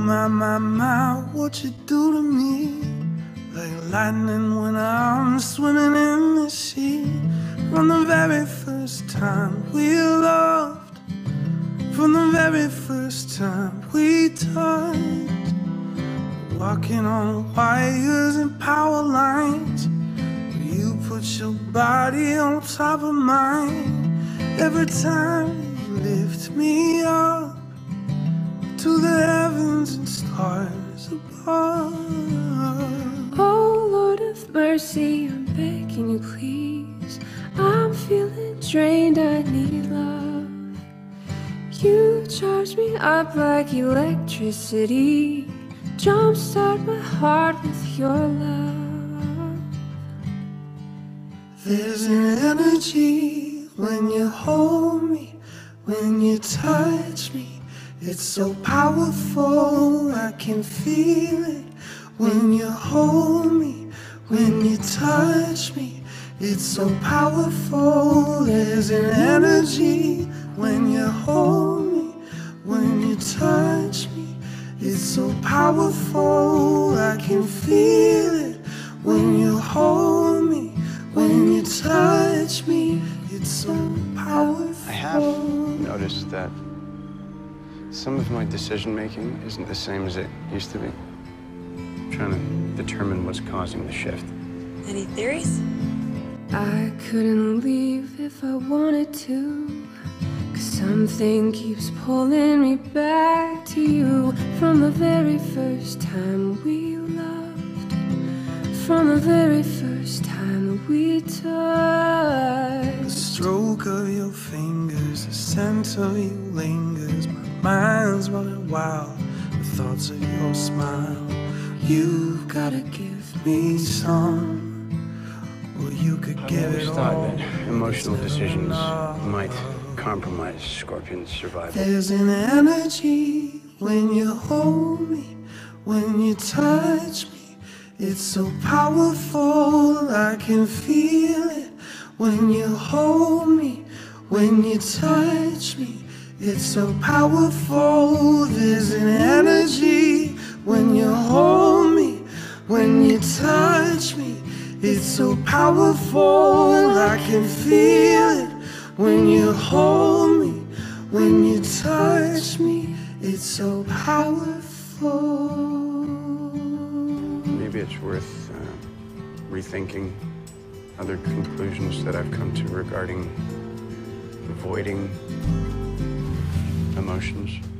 my, what you do to me. Like lightning when I'm swimming in the sea. From the very first time we loved, from the very first time we touched, walking on wires and power lines. You put your body on top of mine. Every time you lift me up to the heavens and stars above. Oh Lord of mercy, I'm begging you please. I'm feeling drained, I need love. You charge me up like electricity. Jumpstart my heart with your love. There's an energy when you hold me, when you touch me. It's so powerful, I can feel it. When you hold me, when you touch me, it's so powerful. There's an energy when you hold me, when you touch me. It's so powerful, I can feel it. When you hold me, when you touch me, it's so powerful. I have noticed that some of my decision-making isn't the same as it used to be. I'm trying to determine what's causing the shift. Any theories? I couldn't leave if I wanted to, 'cause something keeps pulling me back to you. From the very first time we loved, from the very first time we touched. The stroke of your fingers, the scent of you lingers. My mind's running wild with thoughts of your smile. You've gotta give me some, or you could give it all. I've always thought that emotional decisions might compromise Scorpion's survival. There's an energy when you hold me, when you touch me. It's so powerful, I can feel it. When you hold me, when you touch me, it's so powerful. There's an energy when you hold me, when you touch me. It's so powerful, I can feel it. When you hold me, when you touch me, it's so powerful. Maybe it's worth rethinking other conclusions that I've come to regarding avoiding emotions.